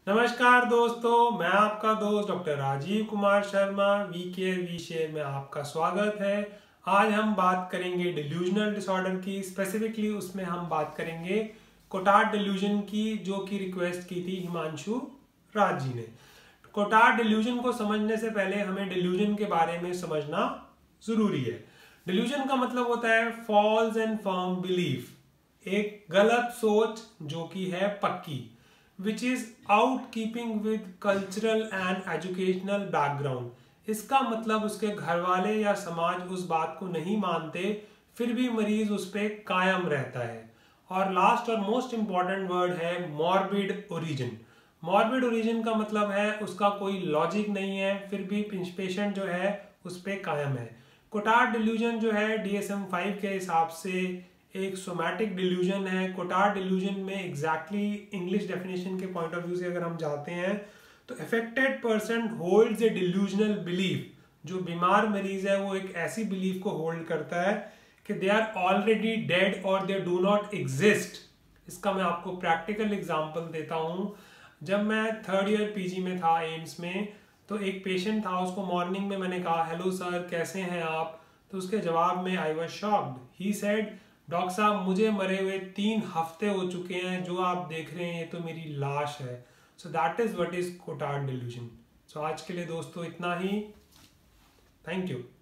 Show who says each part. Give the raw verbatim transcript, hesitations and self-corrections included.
Speaker 1: नमस्कार दोस्तों, मैं आपका दोस्त doctor Rajeev Kumar Sharma we care we share में आपका स्वागत है। आज हम बात करेंगे डिल्यूजनल डिसऑर्डर की। स्पेसिफिकली उसमें हम बात करेंगे कोटार्ड डिल्यूजन की, जो कि रिक्वेस्ट की थी हिमांशु राज जी ने। कोटार्ड डिल्यूजन को समझने से पहले हमें डिल्यूजन के बारे में समझना जरूरी है। डिल्यूजन का मतलब होता है फॉल्स एंड फर्म बिलीफ, एक गलत सोच जो कि है पक्की, which is out keeping with cultural and educational background। इसका मतलब उसके घर वाले या समाज उस बात को नहीं मानते, फिर भी मरीज उस पर कायम रहता है। और लास्ट और मोस्ट इम्पॉर्टेंट वर्ड है मॉर्बिड ओरिजिन। मॉर्बिड ओरिजिन का मतलब है उसका कोई लॉजिक नहीं है, फिर भी पेशेंट जो है उस पर कायम है। कोटार्ड डिल्यूजन जो है डी एस एम फाइव के हिसाब से एक सोमैटिक डिल्यूजन है। कोटार्ड डिल्यूजन में एग्जैक्टली इंग्लिश डेफिनेशन के पॉइंट ऑफ व्यू से अगर हम जाते हैं तो affected person holds a delusional belief. जो बीमार मरीज है वो एक ऐसी बिलीफ को होल्ड करता है कि दे आर ऑलरेडी डेड और दे डू नॉट एग्जिस्ट। इसका मैं आपको प्रैक्टिकल एग्जांपल देता हूँ। जब मैं थर्ड ईयर पीजी में था एम्स में, तो एक पेशेंट था, उसको मॉर्निंग में मैंने कहा हेलो सर कैसे हैं आप, तो उसके जवाब में I was shocked. He said doctor साहब मुझे मरे हुए तीन हफ्ते हो चुके हैं, जो आप देख रहे हैं ये तो मेरी लाश है। So that is what is Cotard delusion. So आज के लिए दोस्तों इतना ही। Thank you.